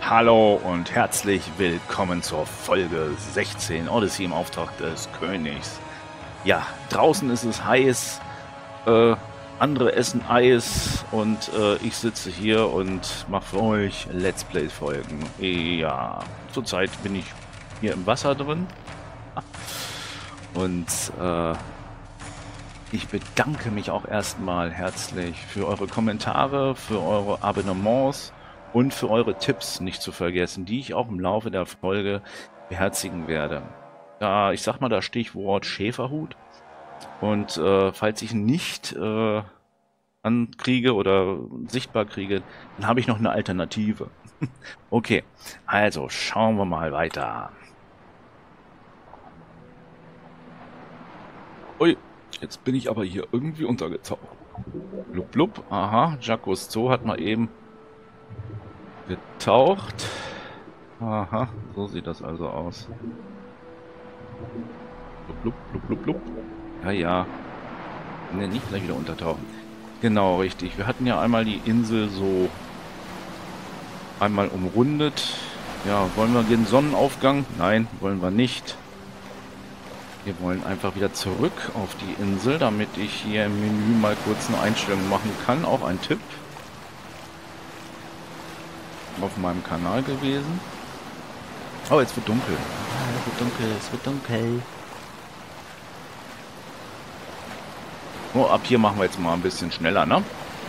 Hallo und herzlich willkommen zur Folge 16 Odyssey im Auftrag des Königs. Ja, draußen ist es heiß, andere essen Eis und ich sitze hier und mache für euch Let's Play-Folgen. Ja, zurzeit bin ich hier im Wasser drin und ich bedanke mich auch erstmal herzlich für eure Kommentare, für eure Abonnements und für eure Tipps nicht zu vergessen, die ich auch im Laufe der Folge beherzigen werde. Ich sag mal das Stichwort Schäferhut. Und falls ich ihn nicht ankriege oder sichtbar kriege, dann habe ich noch eine Alternative. Okay, also schauen wir mal weiter. Ui, jetzt bin ich aber hier irgendwie untergetaucht. Blub blub, aha, Jacques Zoo hat mal eben getaucht. Aha, so sieht das also aus. Blub blub blub blub blub. Ja, ja. Ne, nicht gleich wieder untertauchen. Genau, richtig. Wir hatten ja einmal die Insel so einmal umrundet. Ja, wollen wir den Sonnenaufgang? Nein, wollen wir nicht. Wir wollen einfach wieder zurück auf die Insel, damit ich hier im Menü mal kurz eine Einstellung machen kann. Auch ein Tipp auf meinem Kanal gewesen. Oh, jetzt wird dunkel. Es wird dunkel, es wird dunkel. Oh, ab hier machen wir jetzt mal ein bisschen schneller, ne?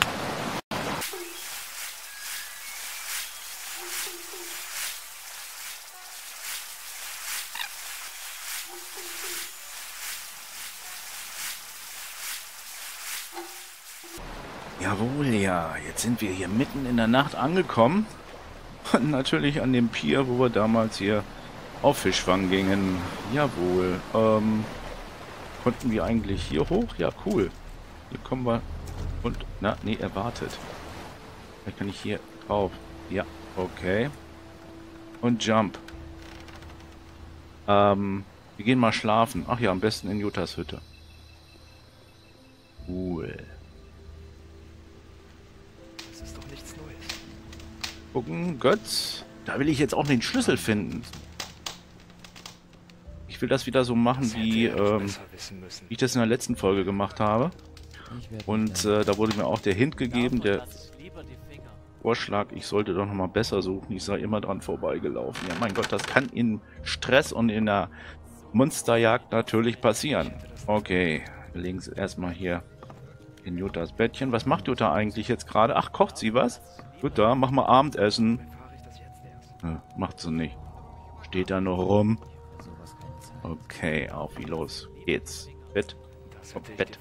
Jawohl, ja. Jetzt sind wir hier mitten in der Nacht angekommen. Und natürlich an dem Pier, wo wir damals hier auf Fischfang gingen. Jawohl. Konnten wir eigentlich hier hoch? Ja, cool. Hier kommen wir. Und, na, nee, er wartet. Vielleicht kann ich hier drauf. Ja, okay. Und Jump. Wir gehen mal schlafen. Ach ja, am besten in Jutas Hütte. Cool. Das ist doch nichts Neues. Gucken, Götz. Da will ich jetzt auch den Schlüssel finden. Ich will das wieder so machen, wie ich das in der letzten Folge gemacht habe. Und da wurde mir auch der Hint gegeben, der Vorschlag, ich sollte doch nochmal besser suchen. Ich sei immer dran vorbeigelaufen. Ja, mein Gott, das kann in Stress und in der Monsterjagd natürlich passieren. Okay, wir legen es erstmal hier in Jutas Bettchen. Was macht Jutta eigentlich jetzt gerade? Ach, kocht sie was? Jutta, mach mal Abendessen. Macht sie nicht. Steht da noch rum. Okay, auf wie los geht's. Bett. Bett.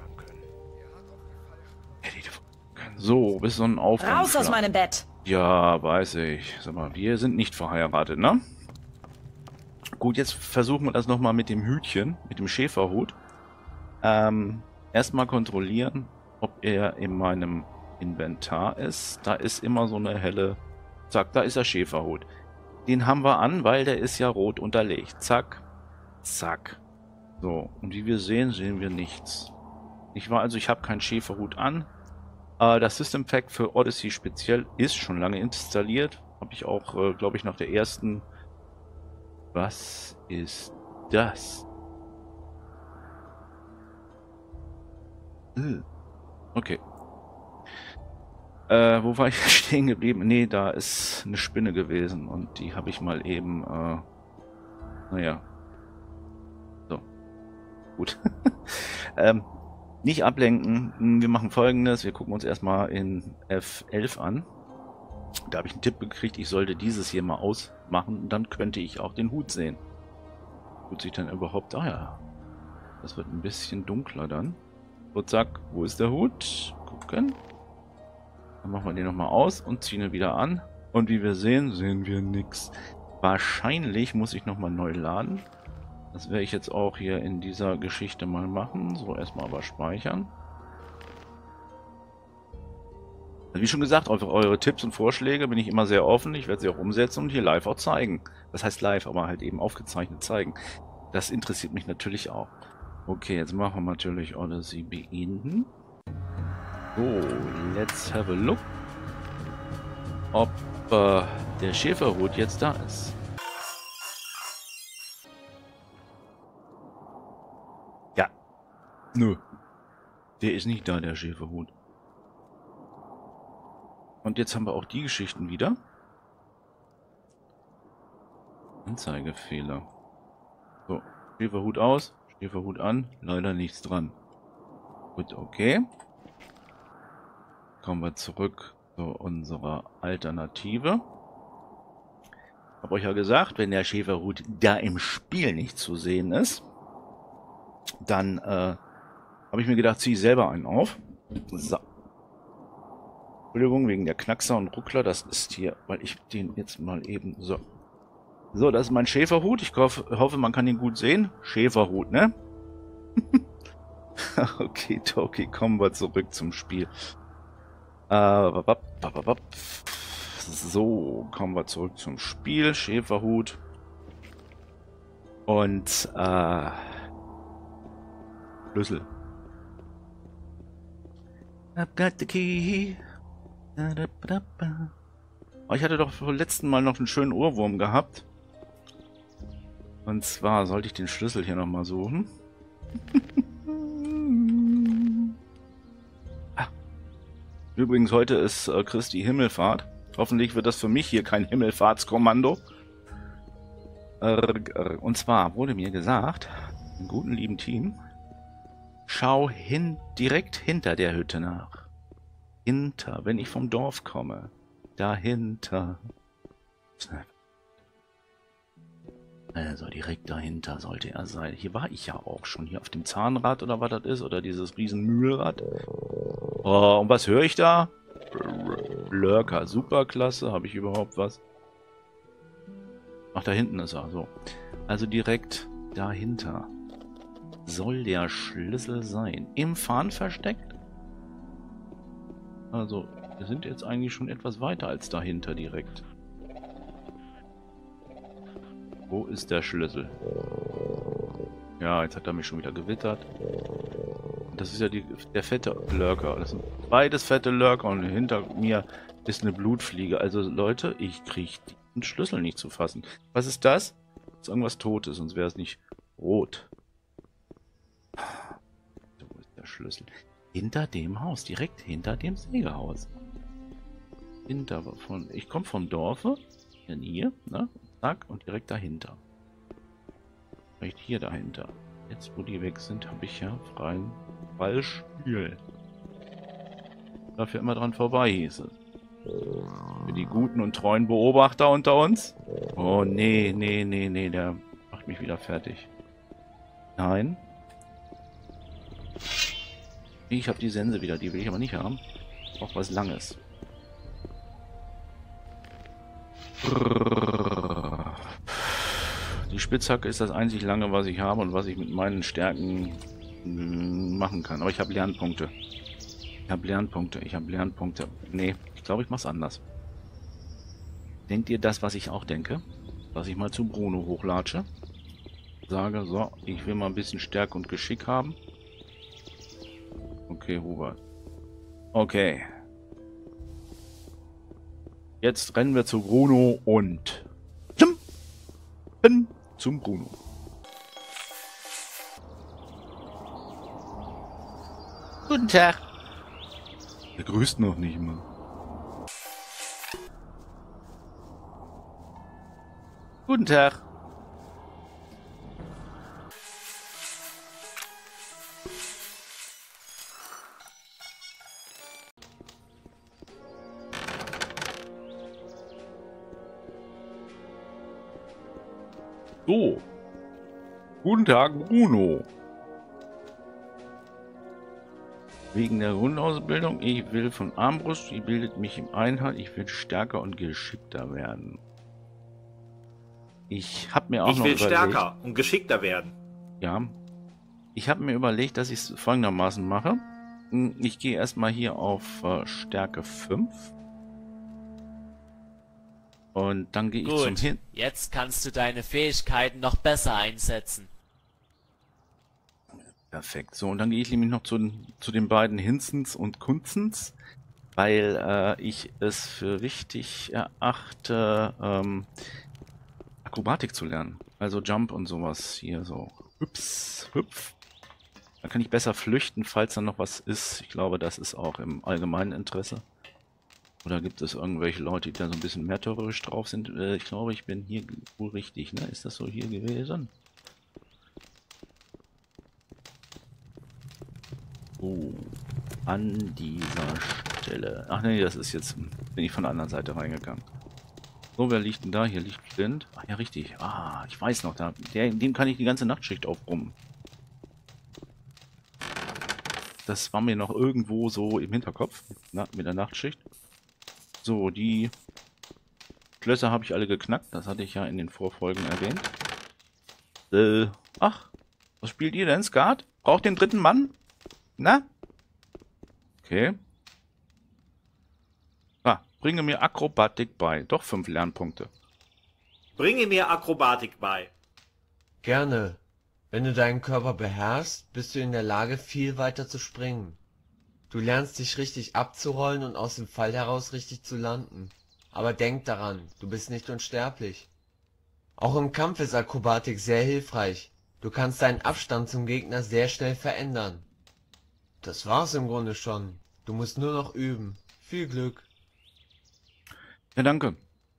So, bis so ein Aufgang. Raus aus meinem Bett! Ja, weiß ich. Sag mal, wir sind nicht verheiratet, ne? Gut, jetzt versuchen wir das nochmal mit dem Hütchen, mit dem Schäferhut. Erstmal kontrollieren, ob er in meinem Inventar ist. Da ist immer so eine helle... Zack, da ist der Schäferhut. Den haben wir an, weil der ist ja rot unterlegt. Zack, zack. So, und wie wir sehen, sehen wir nichts. Ich habe keinen Schäferhut an. Das System Pack für Odyssey speziell ist schon lange installiert. Habe ich auch, glaube ich, nach der ersten... Was ist das? Okay. Wo war ich stehen geblieben? Nee, da ist eine Spinne gewesen und die habe ich mal eben, naja. So. Gut. Nicht ablenken. Wir machen Folgendes. Wir gucken uns erstmal in F11 an. Da habe ich einen Tipp gekriegt, ich sollte dieses hier mal ausmachen und dann könnte ich auch den Hut sehen. Tut sich dann überhaupt... Ah ja. Das wird ein bisschen dunkler dann. So, zack. Wo ist der Hut? Gucken. Dann machen wir den nochmal aus und ziehen ihn wieder an. Und wie wir sehen, sehen wir nichts. Wahrscheinlich muss ich nochmal neu laden. Das werde ich jetzt auch hier in dieser Geschichte mal machen. So, erstmal aber speichern. Wie schon gesagt, auf eure Tipps und Vorschläge bin ich immer sehr offen. Ich werde sie auch umsetzen und hier live auch zeigen. Das heißt live, aber halt eben aufgezeichnet zeigen. Das interessiert mich natürlich auch. Okay, jetzt machen wir natürlich Odyssey beenden. So, let's have a look. Ob der Schäferhut jetzt da ist. Ja. Nö. Der ist nicht da, der Schäferhut. Und jetzt haben wir auch die Geschichten wieder. Anzeigefehler. So, Schäferhut aus, Schäferhut an, leider nichts dran. Gut, okay. Kommen wir zurück zu unserer Alternative. Hab euch ja gesagt, wenn der Schäferhut da im Spiel nicht zu sehen ist, dann habe ich mir gedacht, ziehe ich selber einen auf. So. Entschuldigung, wegen der Knackser und Ruckler, das ist hier, weil ich den jetzt mal eben so. So, das ist mein Schäferhut. Ich hoffe, man kann ihn gut sehen. Schäferhut, ne? Okay, Toki, kommen wir zurück zum Spiel. So, kommen wir zurück zum Spiel. Schäferhut. Und, Schlüssel. I've got the key. Oh, ich hatte doch vor letzten Mal noch einen schönen Ohrwurm gehabt. Und zwar sollte ich den Schlüssel hier nochmal suchen. Übrigens, heute ist Christi Himmelfahrt. Hoffentlich wird das für mich hier kein Himmelfahrtskommando. Und zwar wurde mir gesagt, im guten lieben Team, schau direkt hinter der Hütte nach. Wenn ich vom Dorf komme. Dahinter. Also direkt dahinter sollte er sein. Hier war ich ja auch schon. Hier auf dem Zahnrad oder was das ist. Oder dieses riesen Mühlrad. Oh, und was höre ich da? Lurker. Superklasse. Habe ich überhaupt was? Ach, da hinten ist er. So. Also direkt dahinter soll der Schlüssel sein. Im Farn versteckt? Also, wir sind jetzt eigentlich schon etwas weiter als dahinter direkt. Wo ist der Schlüssel? Ja, jetzt hat er mich schon wieder gewittert. Das ist ja der fette Lurker. Das sind beides fette Lurker und hinter mir ist eine Blutfliege. Also Leute, ich kriege den Schlüssel nicht zu fassen. Was ist das? Das ist irgendwas Totes, sonst wäre es nicht rot. Wo ist der Schlüssel? Hinter dem Haus, direkt hinter dem Sägehaus. Ich komme vom Dorfe, hier, ne? Zack, und direkt dahinter. Vielleicht hier dahinter. Jetzt, wo die weg sind, habe ich ja freies Spiel. Dafür immer dran vorbei, hieß es. Für die guten und treuen Beobachter unter uns. Oh, nee, der macht mich wieder fertig. Nein. Ich habe die Sense wieder, die will ich aber nicht haben. Auch was Langes. Die Spitzhacke ist das einzig Lange, was ich habe und was ich mit meinen Stärken machen kann. Aber ich habe Lernpunkte. Ich habe Lernpunkte. Nee, ich glaube, ich mache es anders. Denkt ihr das, was ich auch denke? Dass ich mal zu Bruno hochlatsche. Sage, so, ich will mal ein bisschen Stärke und Geschick haben. Okay, Hubert. Okay. Jetzt rennen wir zu Bruno und zum Bruno. Guten Tag. Er grüßt noch nicht mal. Guten Tag. So. Guten Tag, Bruno. Wegen der Grundausbildung, ich will von Armbrust, die bildet mich im Einhalt, ich will stärker und geschickter werden. Ich habe mir auch noch überlegt... Ich will stärker und geschickter werden. Ja. Ich habe mir überlegt, dass ich es folgendermaßen mache. Ich gehe erstmal hier auf Stärke 5. Und dann gehe ich zum Hin. Jetzt kannst du deine Fähigkeiten noch besser einsetzen. Perfekt. So, und dann gehe ich nämlich noch zu den beiden Hinzens und Kunzens. weil ich es für wichtig erachte, Akrobatik zu lernen. Also Jump und sowas hier so. Hüps, hüpf. Dann kann ich besser flüchten, falls da noch was ist. Ich glaube, das ist auch im allgemeinen Interesse. Oder gibt es irgendwelche Leute, die da so ein bisschen märtyrerisch drauf sind? Ich glaube, ich bin hier wohl richtig, ne? Ist das so hier gewesen? Oh, an dieser Stelle. Ach nee, das ist jetzt... Bin ich von der anderen Seite reingegangen. So, wer liegt denn da? Hier liegt Flint. Ach ja, richtig. Ah, ich weiß noch, dem kann ich die ganze Nachtschicht aufbrummen. Das war mir noch irgendwo so im Hinterkopf, mit der Nachtschicht. So, die Schlösser habe ich alle geknackt. Das hatte ich ja in den Vorfolgen erwähnt. Ach, was spielt ihr denn, Skat? Braucht den dritten Mann? Na? Okay. Ah, bringe mir Akrobatik bei. Doch 5 Lernpunkte. Bringe mir Akrobatik bei. Gerne. Wenn du deinen Körper beherrschst, bist du in der Lage, viel weiter zu springen. Du lernst dich richtig abzurollen und aus dem Fall heraus richtig zu landen. Aber denk daran, du bist nicht unsterblich. Auch im Kampf ist Akrobatik sehr hilfreich. Du kannst deinen Abstand zum Gegner sehr schnell verändern. Das war's im Grunde schon. Du musst nur noch üben. Viel Glück. Ja, danke.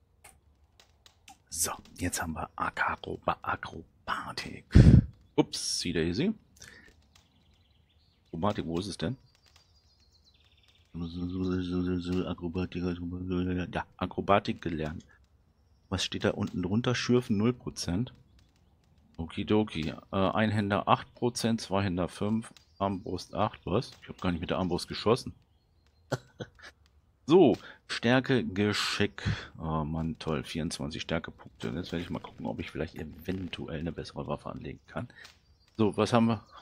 So, jetzt haben wir Akrobatik. Ups, see daisy. Akrobatik, wo ist es denn? Akrobatik, ja, Akrobatik gelernt. Was steht da unten drunter? Schürfen 0%. Okidoki. Einhänder 8%, Zweihänder 5%, Armbrust 8%. Was? Ich habe gar nicht mit der Armbrust geschossen. So, Stärke, Geschick. Oh Mann, toll. 24 Stärkepunkte. Jetzt werde ich mal gucken, ob ich vielleicht eventuell eine bessere Waffe anlegen kann. So, was haben wir?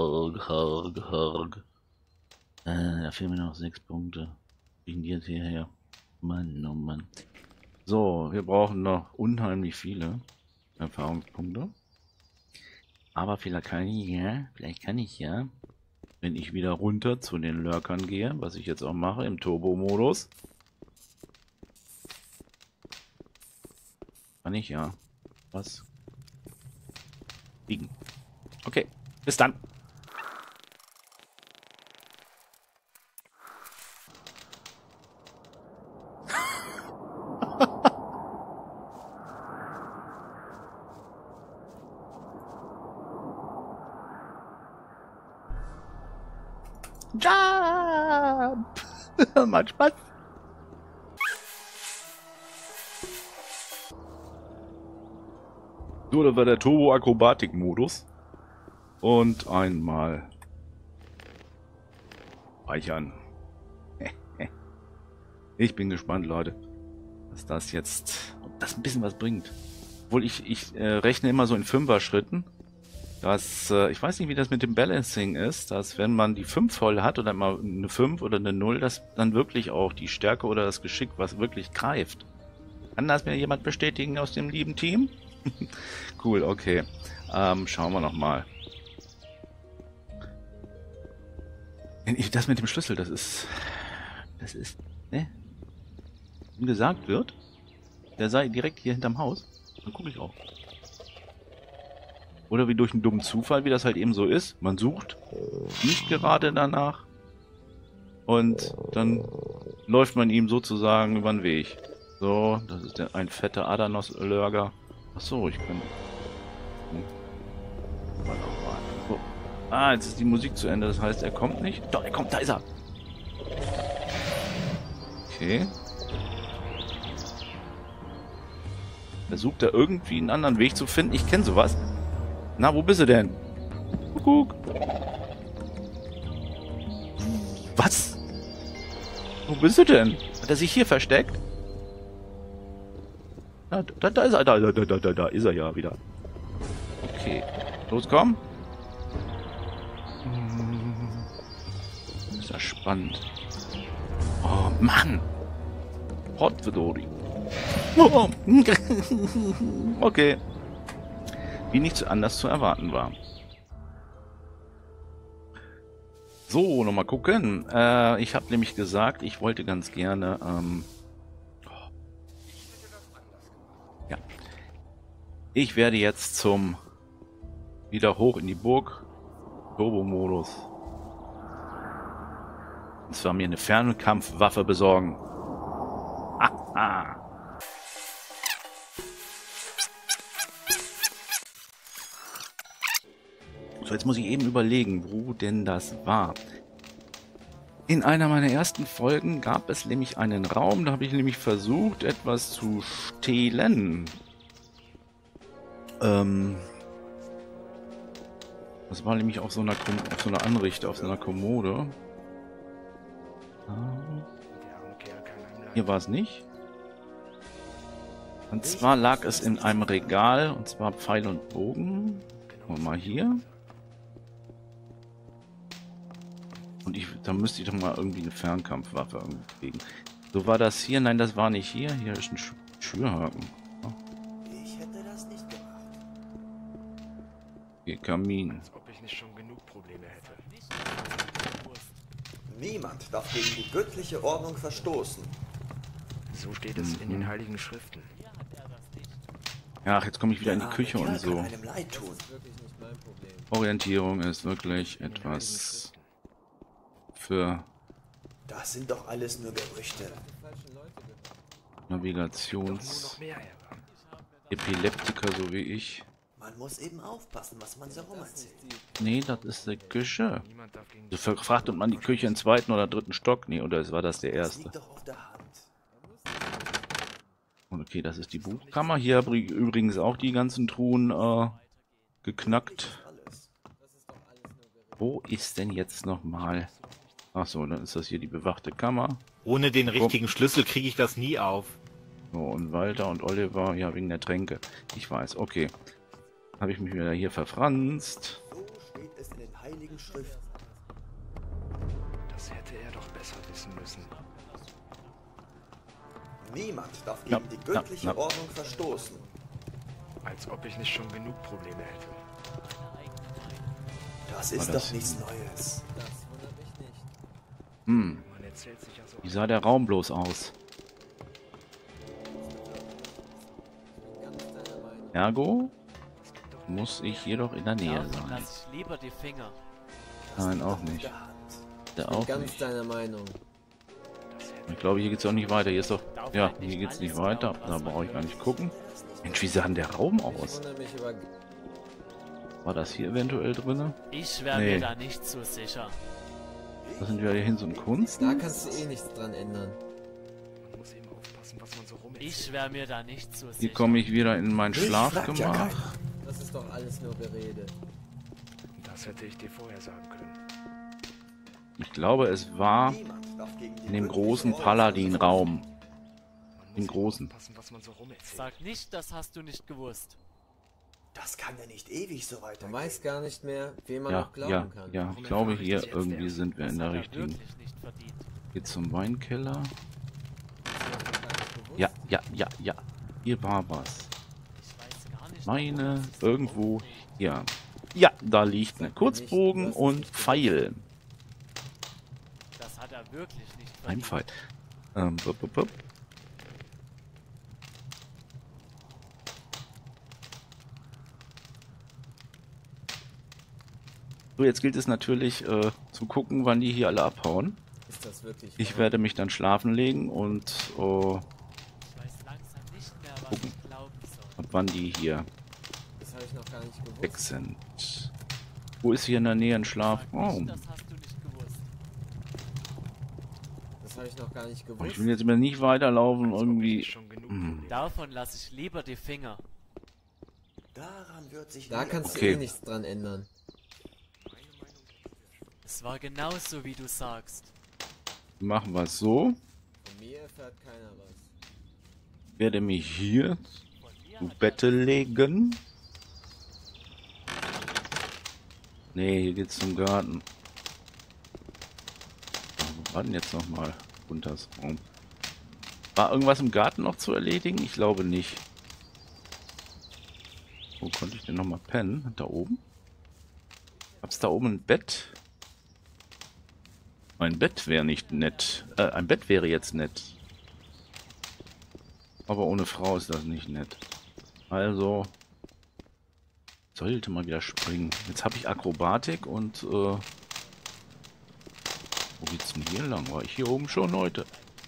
Da fehlen mir noch 6 Punkte. Wie gehen die jetzt hierher? Mann, oh Mann. So, wir brauchen noch unheimlich viele Erfahrungspunkte. Aber vielleicht kann ich ja, wenn ich wieder runter zu den Lurkern gehe, was ich jetzt auch mache im Turbo-Modus. Kann ich ja was liegen. Okay, bis dann. Jump! Macht Spaß. So, das war der Turbo-Akrobatik-Modus. Und einmal speichern. Ich bin gespannt, Leute, was das jetzt, ob das ein bisschen was bringt. Obwohl ich rechne immer so in 5er-Schritten. Das, ich weiß nicht, wie das mit dem Balancing ist, dass wenn man die 5 voll hat oder mal eine 5 oder eine 0, dass dann wirklich auch die Stärke oder das Geschick was wirklich greift. Kann das mir jemand bestätigen aus dem lieben Team? Cool, okay. Schauen wir nochmal. Das mit dem Schlüssel, das ist, ne? Wenn gesagt wird, der sei direkt hier hinterm Haus, dann gucke ich auch. Oder wie durch einen dummen Zufall, wie das halt eben so ist. Man sucht nicht gerade danach und dann läuft man ihm sozusagen über den Weg. So, das ist ein fetter Adanos-Lurker. Achso, ich kann... So. Ah, jetzt ist die Musik zu Ende, das heißt, er kommt nicht. Doch, er kommt, da ist er. Okay. Versucht er irgendwie einen anderen Weg zu finden. Ich kenne sowas. Na, wo bist du denn? Guck. Was? Wo bist du denn? Hat er sich hier versteckt? Da ist er, da ist er ja wieder. Okay. Los, komm. Ist ja spannend. Oh, Mann. Hotvedori. Oh. Okay. Wie nicht anders zu erwarten war. So, nochmal gucken. Ich habe nämlich gesagt, ich wollte ganz gerne... ja. Ich werde jetzt zum... wieder hoch in die Burg. Turbo-Modus. Und zwar mir eine Fernkampfwaffe besorgen. So, jetzt muss ich eben überlegen, wo denn das war. In einer meiner ersten Folgen gab es nämlich einen Raum, da habe ich nämlich versucht, etwas zu stehlen. Das war nämlich auf so einer Anrichte, auf so einer Kommode. Hier war es nicht. Und zwar lag es in einem Regal, und zwar Pfeil und Bogen. Gucken wir mal hier. Und da müsste ich doch mal irgendwie eine Fernkampfwaffe kriegen. So war das hier. Nein, das war nicht hier. Hier ist ein Schürhaken. Oh. Ich hätte das nicht gemacht. Hier, Kamin. Als ob ich nicht schon genug Probleme hätte. Niemand darf gegen die göttliche Ordnung verstoßen. So steht es in den Heiligen Schriften. Ach, jetzt komme ich wieder in die Küche und so. Einem leid tun. Orientierung ist wirklich etwas für Das sind doch alles nur Gerüchte. Navigations-Epileptiker, so wie ich. Man muss eben aufpassen, was man so rum erzählt. Nee, das ist die Küche. Niemand darf gegen So verfrachtet man die Küche im zweiten oder dritten Stock. Nee, oder war das der Das erste? liegt doch auf der Hand. Und okay, das ist die Buchkammer. Hier habe ich übrigens auch die ganzen Truhen geknackt. Alles. Wo ist denn jetzt nochmal? Achso, dann ist das hier die bewachte Kammer. Ohne den richtigen Schlüssel kriege ich das nie auf. So, und Walter und Oliver, ja, wegen der Tränke. Ich weiß, okay. Habe ich mich wieder hier verfranst. So steht es in den Heiligen Schriften. Das hätte er doch besser wissen müssen. Niemand darf Ja, gegen die göttliche ja. Ordnung verstoßen. Als ob ich nicht schon genug Probleme hätte. Das ist das- doch nichts Neues. Hm, Man erzählt sich ja so. wie sah der Raum bloß aus? Ergo muss ich jedoch in der Nähe Davon sein. lass ich lieber die Finger. Nein, auch nicht. Der Hand. Der auch Ganz nicht. deiner Meinung. Ich glaube, hier geht's auch nicht weiter. Hier ist doch... Darf Ja, eigentlich hier geht's nicht alles weiter. glauben, Da was man brauche ich gar hört. nicht gucken. Mensch, wie sah denn der Raum Ich aus? wundere mich über... War das hier eventuell drinne? Ich wäre Nee. mir da nicht so sicher. Das sind wir hier hin so ein Kunst. Da kannst du eh nichts dran ändern. Man muss eben aufpassen, was man so rum erzählt. Ich wäre mir da nicht so sicher. Hier komme ich wieder in mein Ich frag ja Schlafgemach. keinen. Das ist doch alles nur Gerede. Das hätte ich dir vorher sagen können. Ich glaube, es war Niemand darf gegen die in dem göttliche großen Ordnung Paladin-Raum. Man Den muss großen. eben aufpassen, was man so rum erzählt. Sag nicht, das hast du nicht gewusst. Das kann ja nicht ewig so Man weitergehen. weiß gar nicht mehr, wem man Ja, noch glauben ja, kann. ja. Ich glaube, hier irgendwie sind wir in der Hat er richtigen... wirklich nicht verdient. Geht zum Weinkeller. Das ist doch gar nicht bewusst. Ja, ja, ja, ja. Hier war was. Ich weiß gar nicht. Meine, warum das irgendwo hier. Ja, da liegt eine Kurzbogen und Pfeil. Das hat er wirklich nicht Ein verdient. Pfeil. Bup, bup, bup. So, jetzt gilt es natürlich zu gucken, wann die hier alle abhauen. Ist das wirklich Ich wahr? werde mich dann schlafen legen und Ich weiß langsam nicht mehr, was Gucken. ich glauben soll. ab wann die hier Das habe ich noch gar nicht gewusst. weg sind. Wo ist hier in der Nähe ein Sag Schlafraum? nicht, das hast du nicht gewusst. Das habe ich noch gar nicht Oh, gewusst. ich will jetzt immer nicht weiterlaufen, Als ob ich irgendwie. nicht schon genug Hm. Probleme Davon lasse ich lieber die Finger. Daran wird sich Da nie kannst Okay. du eh nichts dran ändern. Es war genauso, wie du sagst. Machen wir es so. Von mir erfährt keiner was. Werde mich hier Von mir zu hat Bette legen. Nee, hier geht's zum Garten. Wo war denn jetzt nochmal Gunters Raum? War irgendwas im Garten noch zu erledigen? Ich glaube nicht. Wo konnte ich denn nochmal pennen? Da oben? Gab's da oben ein Bett? Ein Bett wäre nicht nett. Ein Bett wäre jetzt nett. Aber ohne Frau ist das nicht nett. Also sollte mal wieder springen. Jetzt habe ich Akrobatik und wo geht's denn hier lang? War ich hier oben schon, Leute?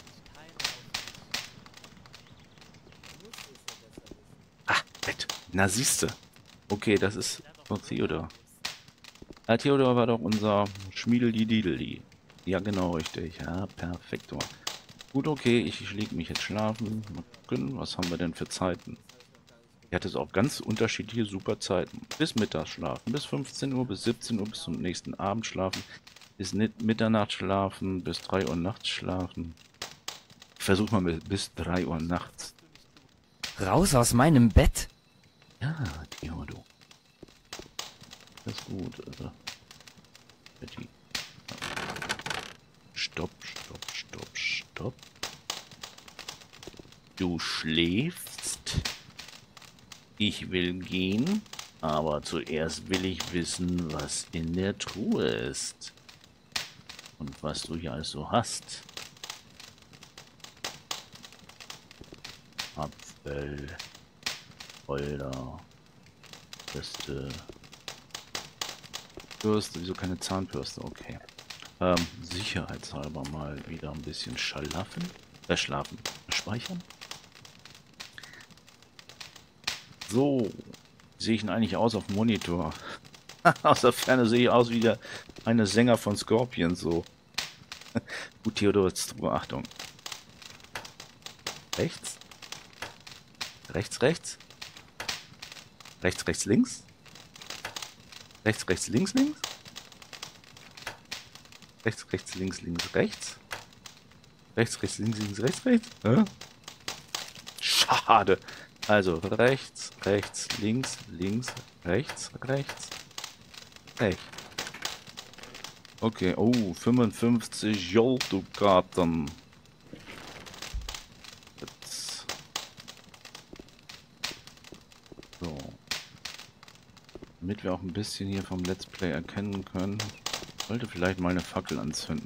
Ah, Bett. Na siehste. Okay, das ist von Theodor. Theodor war doch unser Schmiedeldidideli. Ja, genau, richtig. Ja, perfekt. Gut, okay, ich lege mich jetzt schlafen. Mal gucken, was haben wir denn für Zeiten? Ich hatte es auch ganz unterschiedliche super Zeiten. Bis Mittag schlafen, bis 15 Uhr, bis 17 Uhr, bis zum nächsten Abend schlafen, bis Mitternacht schlafen, bis 3 Uhr nachts schlafen. Ich versuche mal bis 3 Uhr nachts. Raus aus meinem Bett? Ja, Theodor. Das ist gut, also. Betty. Stopp, stopp, stopp, stopp. Du schläfst. Ich will gehen, aber zuerst will ich wissen, was in der Truhe ist. Und was du hier alles so hast. Apfel, Holder, Bürste. Bürste, wieso keine Zahnbürste? Okay. Sicherheitshalber mal wieder ein bisschen schlafen. Speichern. So. Wie sehe ich denn eigentlich aus auf dem Monitor? Aus der Ferne sehe ich aus wie der eine Sänger von Scorpions, so. Gut, Theodor, jetzt Achtung. Rechts. Rechts, rechts. Rechts, rechts, links. Rechts, rechts, links, links. Rechts, rechts, links, links, rechts. Rechts, rechts, links, links, rechts, rechts. Schade. Also rechts, rechts, links, links, rechts, rechts, rechts. Okay, oh, 55 Jolto-Karten. Jetzt. So. Damit wir auch ein bisschen hier vom Let's Play erkennen können, sollte vielleicht mal eine Fackel anzünden.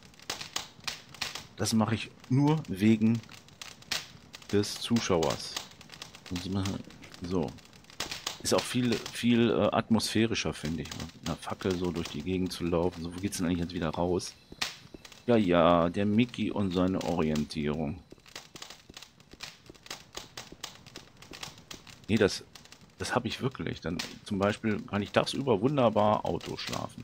Das mache ich nur wegen des Zuschauers. So. Ist auch viel atmosphärischer, finde ich. Mit einer Fackel so durch die Gegend zu laufen. So, wo geht's denn eigentlich jetzt wieder raus? Ja, ja, der Mickey und seine Orientierung. Nee, das habe ich wirklich. Dann zum Beispiel kann ich tagsüber wunderbar Auto schlafen.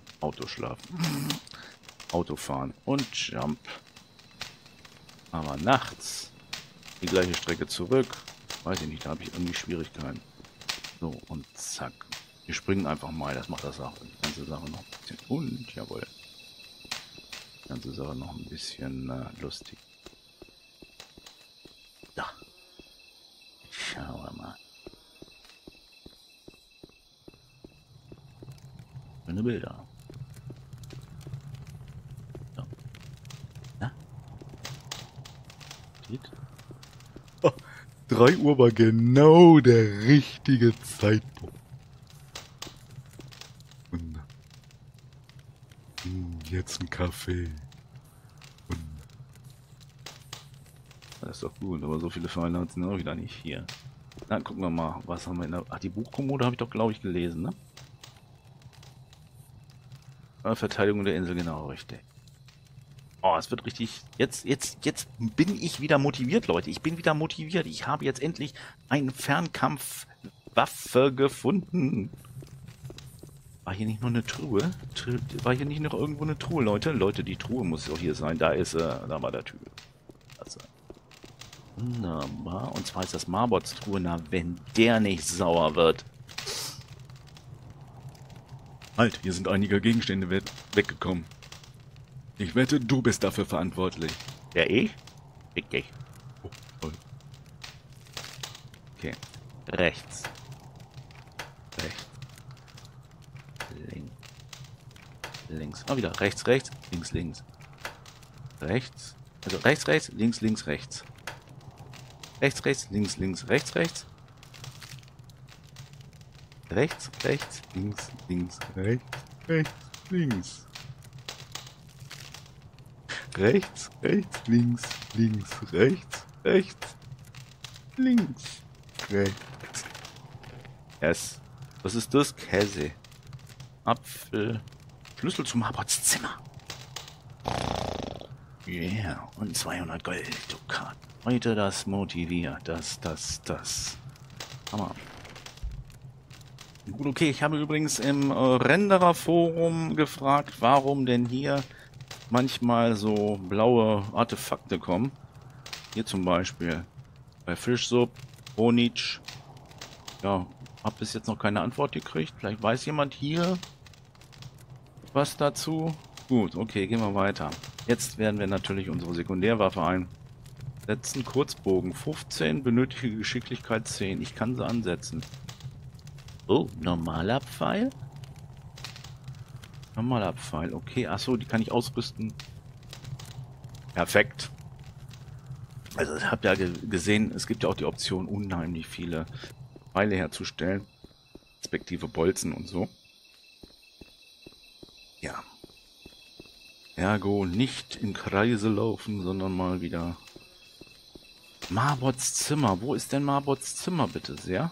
Autofahren und Jump. Aber nachts die gleiche Strecke zurück. Weiß ich nicht, da habe ich irgendwie Schwierigkeiten. So, und zack. Wir springen einfach mal, das macht die ganze Sache noch ein bisschen. Und, jawohl. Die ganze Sache noch ein bisschen lustig. Da. Schauen wir mal. Schöne Bilder. So. Ja? Geht? 3 Uhr war genau der richtige Zeitpunkt. Und jetzt ein Kaffee. Und das ist doch gut, aber so viele Vereine sind auch wieder nicht hier. Dann gucken wir mal, was haben wir in der... Ach, die Buchkommode habe ich doch, glaube ich, gelesen, ne? Verteidigung der Insel, genau, richtig. Oh, es wird richtig... Jetzt bin ich wieder motiviert, Leute. Ich bin wieder motiviert. Ich habe jetzt endlich eine Fernkampfwaffe gefunden. War hier nicht nur eine Truhe? War hier nicht noch irgendwo eine Truhe, Leute? Leute, die Truhe muss doch hier sein. Da ist da war der Tür. Also. Wunderbar. Und zwar ist das Marbots Truhe. Na, wenn der nicht sauer wird. Halt, hier sind einige Gegenstände weggekommen. Ich wette, du bist dafür verantwortlich. Ja, ich? Richtig. Oh, toll. Okay. Rechts. Rechts. Links. Links. Ah, wieder. Rechts, rechts. Links, links. Rechts. Also rechts, rechts. Links, links, rechts. Rechts, rechts. Links, links. Rechts, rechts. Rechts, rechts. Links, links. Rechts, rechts. Links. rechts, rechts, links, links, rechts, rechts, links, rechts. Yes. Was ist das? Käse. Apfel. Schlüssel zum Arbeitszimmer. Yeah. Und 200 Gold-Dukaten. Heute das motiviert. Das. Hammer. Gut, okay. Ich habe übrigens im Renderer-Forum gefragt, warum denn hier manchmal so blaue Artefakte kommen. Hier zum Beispiel. Bei Fischsuppe, Honig. Ja, habe bis jetzt noch keine Antwort gekriegt. Vielleicht weiß jemand hier was dazu. Gut, okay, gehen wir weiter. Jetzt werden wir natürlich unsere Sekundärwaffe einsetzen. Kurzbogen 15, benötigte Geschicklichkeit 10. Ich kann sie ansetzen. Oh, normaler Pfeil? Normaler Pfeil, okay. Achso, die kann ich ausrüsten. Perfekt. Also ich habe ja gesehen, es gibt ja auch die Option, unheimlich viele Pfeile herzustellen. Respektive Bolzen und so. Ja. Ergo nicht in Kreise laufen, sondern mal wieder... Marbots Zimmer. Wo ist denn Marbots Zimmer, bitte sehr?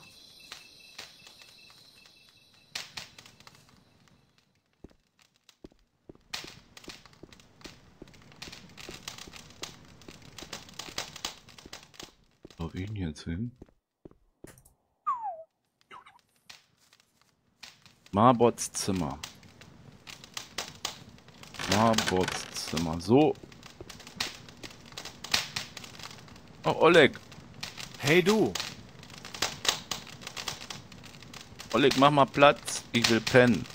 Auf ihn jetzt hin. Marbots Zimmer. Marbots Zimmer. So. Oh, Oleg. Hey du. Oleg, mach mal Platz. Ich will pennen.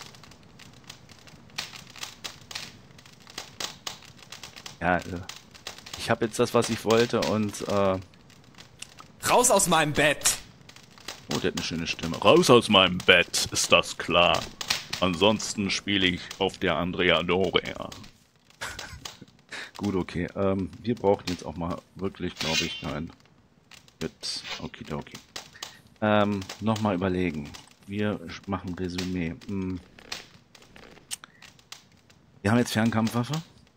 Ja, ich habe jetzt das, was ich wollte und Raus aus meinem Bett! oh, der hat eine schöne Stimme. Raus aus meinem Bett, ist das klar. Ansonsten spiele ich auf der Andrea Doria. Gut, okay. Wir brauchen jetzt auch mal wirklich, glaube ich, nein. Gut, okidoki. Nochmal überlegen. Wir machen Resümee. Wir haben jetzt Fernkampfwaffe.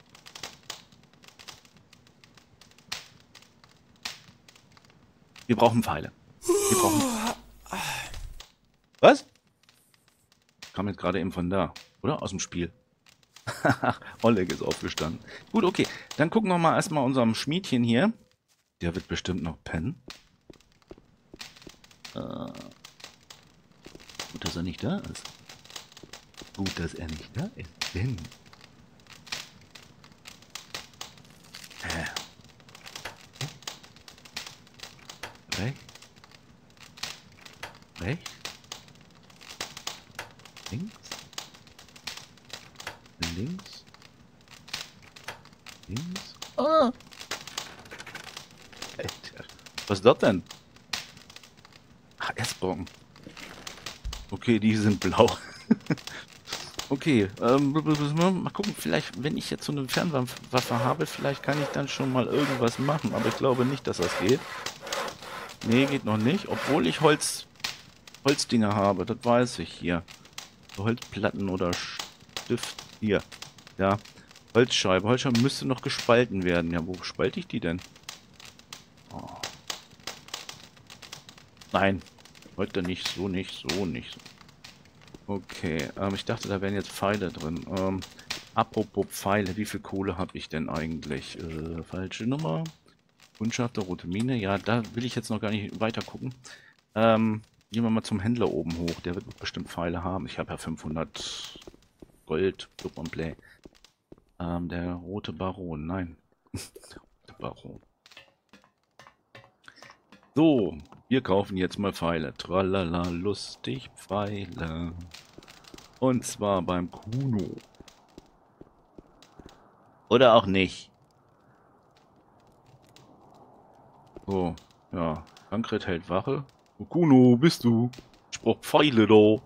Wir brauchen Pfeile. Wir brauchen... Was? Kam jetzt gerade eben von da, oder? Aus dem Spiel. Oleg ist aufgestanden. Gut, okay. Dann gucken wir mal erstmal unserem Schmiedchen hier. Der wird bestimmt noch pennen. Gut, dass er nicht da ist. Gut, dass er nicht da ist. Denn... Rechts. Rechts. Links. Links. Links. Ah! Alter. Was ist das denn? Ach, Essbrocken. Okay, die sind blau. Okay, mal gucken, vielleicht, wenn ich jetzt so eine Fernwaffe habe, vielleicht kann ich dann schon mal irgendwas machen, aber ich glaube nicht, dass das geht. Nee, geht noch nicht, obwohl ich Holzdinger habe, das weiß ich hier. So Holzplatten oder Stift, hier, ja, Holzscheibe. Holzscheibe müsste noch gespalten werden. Ja, wo spalte ich die denn? Oh. Nein, heute nicht, so nicht, so nicht. Okay, ich dachte, da wären jetzt Pfeile drin. Apropos Pfeile, wie viel Kohle habe ich denn eigentlich? Falsche Nummer. Kundschafter, rote Mine. Ja, da will ich jetzt noch gar nicht weiter gucken. Gehen wir mal zum Händler oben hoch. Der wird bestimmt Pfeile haben. Ich habe ja 500 Gold. Plug and Play. Der rote Baron. Nein. Der Baron. So, wir kaufen jetzt mal Pfeile. Tralala, lustig Pfeile. Und zwar beim Kuno. Oder auch nicht. So, ja. Tankred hält Wache. Oh, Kuno, bist du? Ich brauch Pfeile da.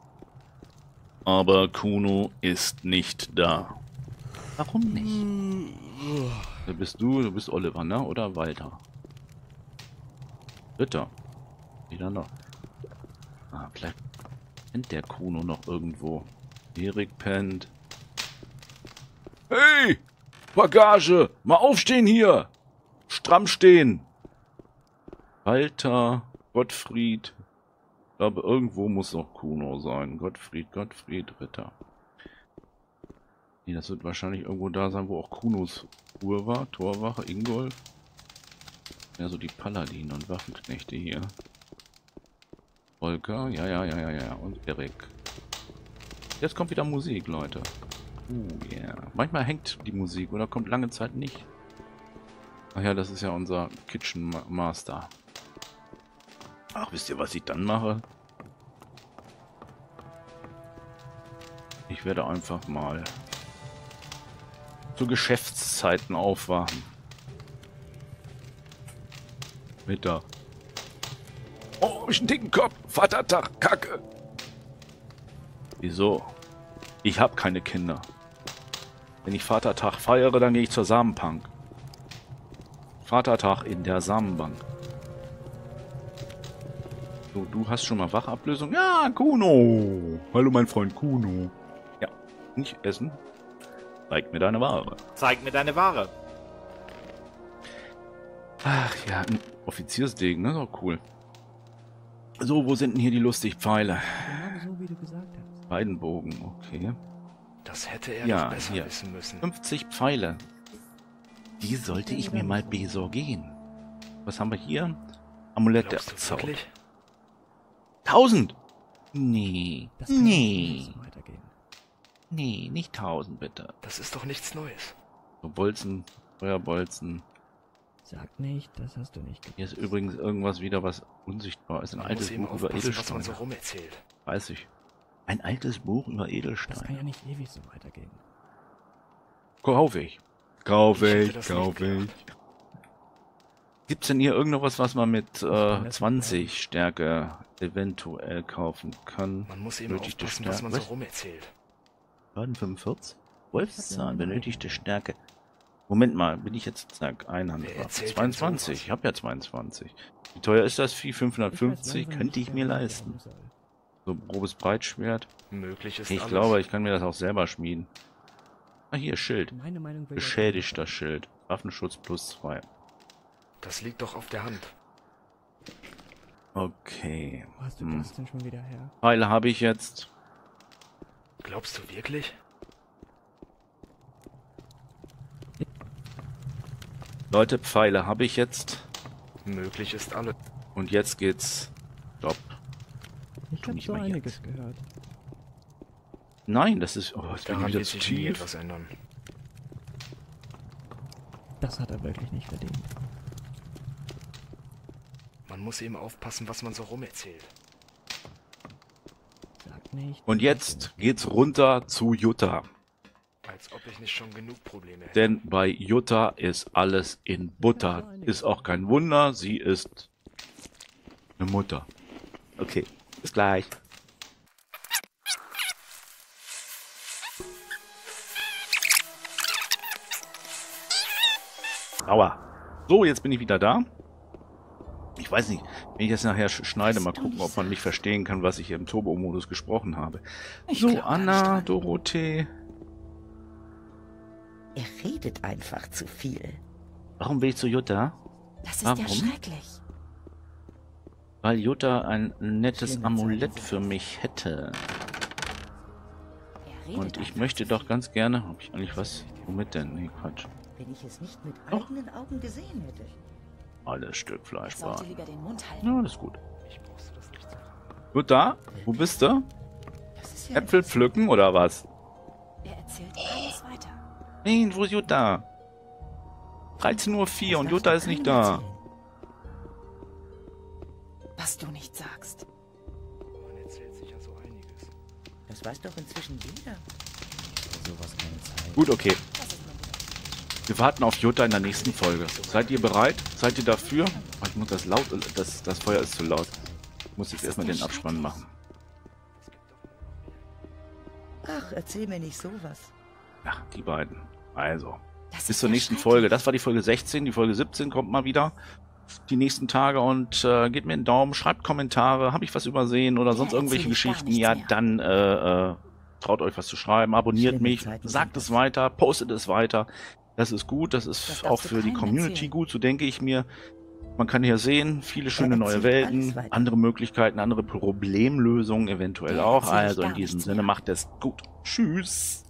Aber Kuno ist nicht da. Warum nicht? Wer bist du? Du bist Oliver, ne? Oder Walter? Ritter. Wieder noch. Ah, vielleicht pennt der Kuno noch irgendwo. Erik pennt. Hey! Bagage! Mal aufstehen hier! Stramm stehen! Walter, Gottfried. Ich glaube, irgendwo muss noch Kuno sein. Gottfried, Ritter. Nee, das wird wahrscheinlich irgendwo da sein, wo auch Kunos Uhr war. Torwache, Ingolf. Ja, so die Paladine und Waffenknechte hier. Volker, ja. Und Erik. Jetzt kommt wieder Musik, Leute. Yeah. Manchmal hängt die Musik oder kommt lange Zeit nicht. Ach ja, das ist ja unser Kitchen Master. Ach, wisst ihr, was ich dann mache? Ich werde einfach mal zu Geschäftszeiten aufwachen. Mittag. Oh, hab ich einen dicken Kopf. Vatertag, Kacke. Wieso? Ich habe keine Kinder. Wenn ich Vatertag feiere, dann gehe ich zur Samenbank. Vatertag in der Samenbank. So, du hast schon mal Wachablösung? Ja, Kuno. Hallo, mein Freund Kuno. Ja, nicht essen. Zeig mir deine Ware. Zeig mir deine Ware. Ach ja, ein Offiziersdegen, ne? Ist auch cool. So, wo sind denn hier die Lustigpfeile? Genau so, wie du gesagt hast. Weidenbogen, okay. Das hätte er Ja, doch besser hier. wissen müssen. 50 Pfeile. Die sollte ich mir mal besorgen. Was haben wir hier? Amulett der Glaubst du Abzau. wirklich? 1000! Nee. Das kann ja Nee. nicht so weitergehen. Nee, nicht 1000 bitte. Das ist doch nichts Neues. So Bolzen, Feuerbolzen. Sag nicht, das hast du nicht gemacht. Hier ist übrigens irgendwas wieder, was unsichtbar ist. Ein Man altes muss eben Buch über aufpassen, was man so Edelsteine. rumerzählt. Weiß ich. Ein altes Buch über Das kann ja Edelsteine. nicht ewig so weitergehen. Kaufe ich. Kaufe Ich hätte ich, das nicht kaufe ich. gedacht. Gibt's denn hier irgendwas, was man mit kann das 20 Stärke eventuell kaufen kann? Man muss eben Benötigte aufpassen, was man Stärke. so rumerzählt. Schaden 45? Wolfszahn, benötigte Stärke. Moment mal, bin ich jetzt, zack, Einhandwaffe. Wer erzählt denn 22, sowas? ich habe ja 22. Wie teuer ist das Vieh? Ich weiß 550? langsam Könnte nicht ich mir mehr, was leisten. ich sagen soll. So ein grobes Breitschwert. Möglich ist Ich alles. glaube, ich kann mir das auch selber schmieden. Ah, hier, Schild. Meine Meinung will Beschädigter Schild. Waffenschutz plus 2. Das liegt doch auf der Hand. Okay. Wo hast du das denn schon wieder her? Pfeile habe ich jetzt. Glaubst du wirklich? Leute, Pfeile habe ich jetzt. Möglich ist alles. Und jetzt geht's. Stopp. Ich Tu habe nicht so mal einiges gehört. Nein, das ist. Oh, jetzt bin ich Daran wieder wird zu sich nie tief. etwas ändern. Das hat er wirklich nicht verdient. Man muss eben aufpassen, was man so rumerzählt. Sag nicht. Und jetzt geht's runter zu Jutta. Als ob ich nicht schon genug Probleme hätte. Denn bei Jutta ist alles in Butter. Ist auch kein Wunder, sie ist eine Mutter. Okay, bis gleich. Aua. So, jetzt bin ich wieder da. Ich weiß nicht, wenn ich das nachher schneide, mal gucken, ob man mich verstehen kann, was ich hier im Turbo-Modus gesprochen habe. So, Anna, Dorothee. Er redet einfach zu viel. Warum will ich zu Jutta? Das ist Warum? ja schrecklich. Weil Jutta ein nettes Schlimme Amulett Zeiten für sind mich hätte. Er redet Und ich einfach möchte zu doch viel. ganz gerne... Hab ich eigentlich was? Womit denn? Nee, Quatsch. Wenn ich es nicht mit Doch. eigenen Augen gesehen hätte. Alles Stück Fleisch Ich sollte war. lieber den Mund halten. Ja, alles gut. Ich brauchst du das nicht sagen. Jutta, wo bist du? Das ist ja Äpfel pflücken oder was? Er erzählt alles weiter. Nein, wo ist Jutta? 13:04 Uhr und Das Jutta darfst ist du nicht keinem da. erzählen. Was du nicht sagst. Man erzählt sich ja so einiges. Das weiß doch inzwischen jeder. Sowas keine Zeit. Gut, okay. Das ist mal wieder. Wir warten auf Jutta in der nächsten Folge. Seid ihr bereit? Seid ihr dafür? Oh, ich muss das laut... Das Feuer ist zu laut. Ich muss jetzt erstmal den Abspann machen. Ach, erzähl mir nicht sowas. Ja, die beiden. Also. Das Bis ist zur ja nächsten schrecklich. Folge. Das war die Folge 16. Die Folge 17 kommt mal wieder. Die nächsten Tage und gebt mir einen Daumen, schreibt Kommentare. Habe ich was übersehen oder Ja, sonst irgendwelche erzähl ich gar Geschichten? nichts Ja, mehr. dann traut euch was zu schreiben. Abonniert Schlimme mich, Zeiten sagt sind es das. weiter, postet es weiter. Das ist gut, das ist Das auch darfst du für die keinem Community erzählen. gut, so denke ich mir. Man kann hier sehen, viele schöne neue erzählt alles Welten, weiter. andere Möglichkeiten, andere Problemlösungen eventuell Der auch. erzähl ich Also in gar diesem nichts Sinne, mehr. macht es gut. Tschüss.